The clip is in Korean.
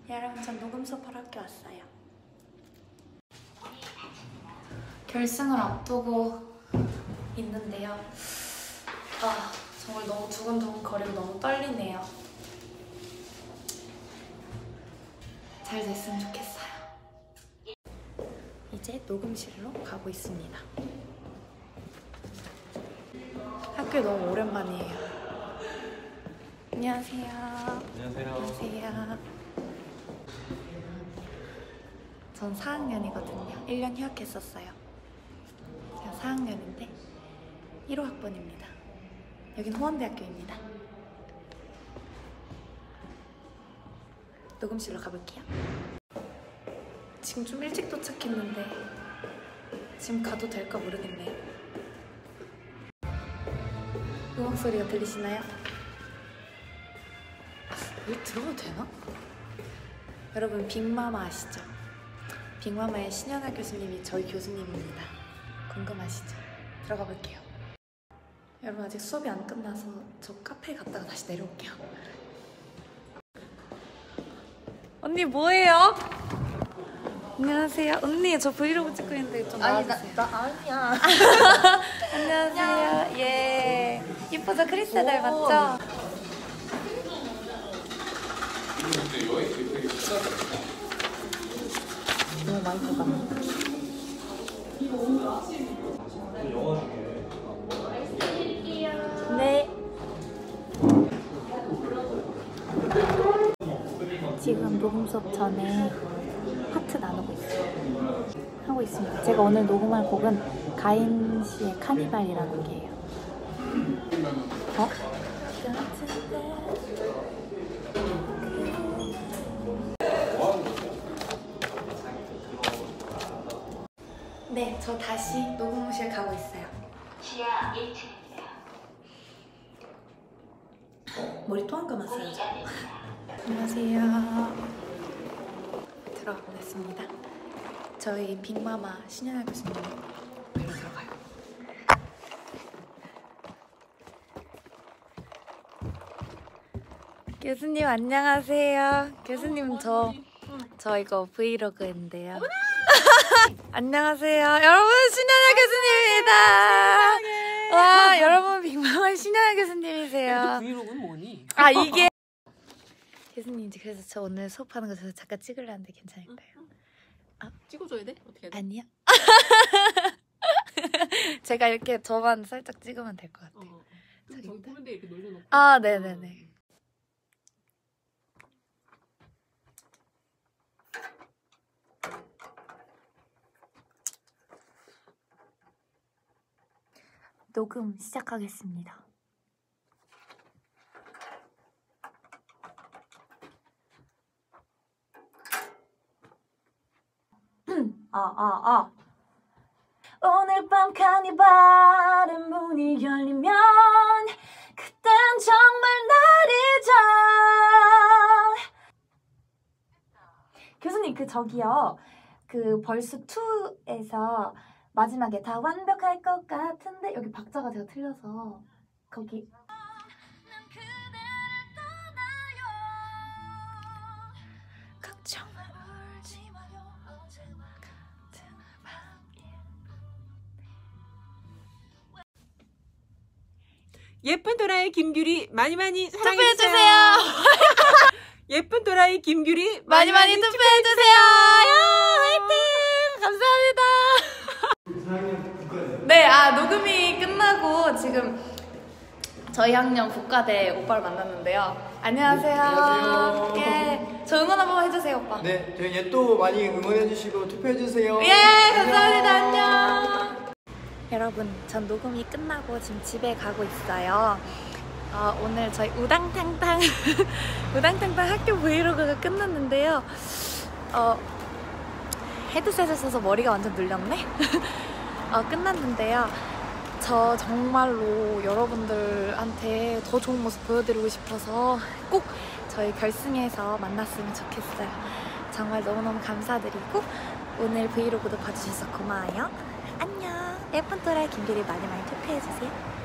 여러분, 전 녹음 수업하러 학교 왔어요. 결승을 앞두고 있는데요. 정말 너무 두근두근 거리고 너무 떨리네요. 잘 됐으면 좋겠어요. 이제 녹음실로 가고 있습니다. 학교 너무 오랜만이에요. 안녕하세요. 안녕하세요. 안녕하세요. 전 4학년이거든요. 1년 휴학했었어요. 제가 4학년인데 1호 학번입니다. 여긴 호원대학교입니다. 녹음실로 가볼게요. 지금 좀 일찍 도착했는데 지금 가도 될까 모르겠네요. 음악 소리가 들리시나요? 여기 들어가도 되나? 여러분, 빅마마 아시죠? 빅마마의 신현아 교수님이 저희 교수님입니다. 궁금하시죠? 들어가 볼게요. 여러분, 아직 수업이 안 끝나서 저 카페에 갔다가 다시 내려올게요. 언니 뭐해요? 안녕하세요. 언니, 저 브이로그 찍고 있는데 좀 나와주세요. 나 아니야. 안녕하세요. 예. 이쁘죠? 크리스 닮았죠? 너무 많이 뽑아. 네. 지금 녹음 수업 전에 파트 나누고 있어요. 하고 있습니다. 제가 오늘 녹음할 곡은 가인 씨의 카니발이라는 곡이에요. 네, 저 다시 녹음실 가고 있어요. 지하 1층입니다. 머리 또 안 감았어요, 저. 안녕하세요. 들어가 보겠습니다. 저희 빅마마 신현아 교수님 별로 들어가요. 교수님 안녕하세요. 교수님 저 이거 브이로그인데요. 안녕하세요. 여러분, 신현아 교수님입니다. 와, 여러분, 빅마마 신현아 교수님이세요. 브이로그는 뭐니? 아, 이게 교수님, 그래서 저 오늘 수업하는 거 저 잠깐 찍으려는데 괜찮을까요? 찍어줘야 돼? 어떻게 해야 돼? 아니요. 제가 이렇게 저만 살짝 찍으면 될 것 같아요. 저기 보는데 이렇게 놀려놓고. 아, 네네네. 녹음 시작하겠습니다. 오늘 밤 카니발의 문이 열리면 그땐 정말 날이죠. 교수님, 저기요, 벌스 2에서 마지막에 다 완벽할 것 같은데 여기 박자가 제가 틀려서 거기 예쁜 도라이 김규리 많이 사랑해주세요. 투표해주세요. 예쁜 도라이 김규리 많이 투표해주세요. 화이팅! 감사합니다. 네, 녹음이 끝나고 지금 저희 학년 국가대 오빠를 만났는데요. 안녕하세요. 안녕하세요. 예, 저 응원 한번 해주세요, 오빠. 네, 저희 얘또 많이 응원해주시고 투표해주세요. 예, 감사합니다. 안녕. 여러분, 전 녹음이 끝나고 지금 집에 가고 있어요. 오늘 저희 우당탕탕 우당탕탕 학교 브이로그가 끝났는데요. 헤드셋을 써서 머리가 완전 눌렸네. 끝났는데요. 저 정말로 여러분들한테 더 좋은 모습 보여드리고 싶어서 꼭 저희 결승에서 만났으면 좋겠어요. 정말 너무너무 감사드리고 오늘 브이로그도 봐주셔서 고마워요. 안녕. 예쁜 또라이 김규리 많이 투표해주세요.